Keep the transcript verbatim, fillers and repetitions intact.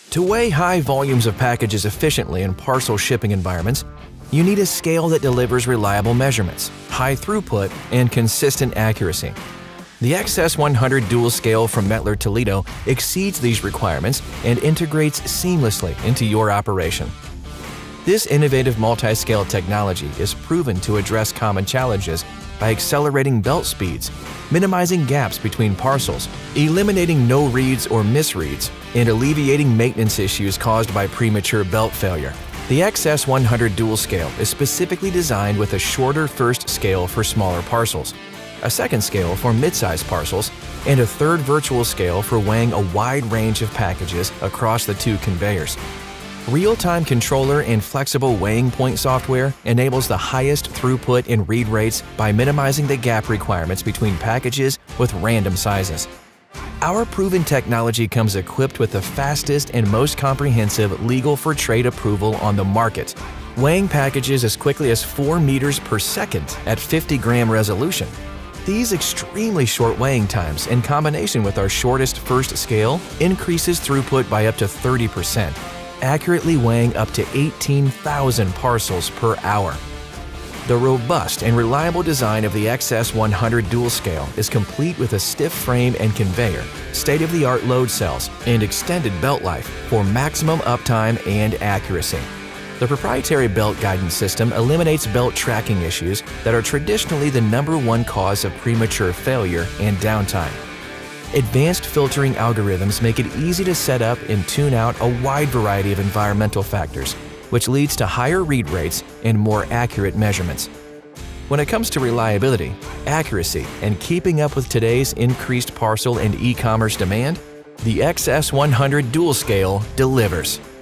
To weigh high volumes of packages efficiently in parcel shipping environments, you need a scale that delivers reliable measurements, high throughput, and consistent accuracy. The X S one hundred DualScale from METTLER Toledo exceeds these requirements and integrates seamlessly into your operation. This innovative multi-scale technology is proven to address common challenges by accelerating belt speeds, minimizing gaps between parcels, eliminating no reads or misreads, and alleviating maintenance issues caused by premature belt failure. The X S one hundred DualScale is specifically designed with a shorter first scale for smaller parcels, a second scale for mid-size parcels, and a third virtual scale for weighing a wide range of packages across the two conveyors. Real-time controller and flexible weighing point software enables the highest throughput and read rates by minimizing the gap requirements between packages with random sizes. Our proven technology comes equipped with the fastest and most comprehensive legal for trade approval on the market, weighing packages as quickly as four meters per second at fifty gram resolution. These extremely short weighing times, in combination with our shortest first scale, increases throughput by up to thirty percent. Accurately weighing up to eighteen thousand parcels per hour. The robust and reliable design of the X S one hundred DualScale is complete with a stiff frame and conveyor, state-of-the-art load cells, and extended belt life for maximum uptime and accuracy. The proprietary belt guidance system eliminates belt tracking issues that are traditionally the number one cause of premature failure and downtime. Advanced filtering algorithms make it easy to set up and tune out a wide variety of environmental factors, which leads to higher read rates and more accurate measurements. When it comes to reliability, accuracy, and keeping up with today's increased parcel and e-commerce demand, the X S one hundred DualScale delivers.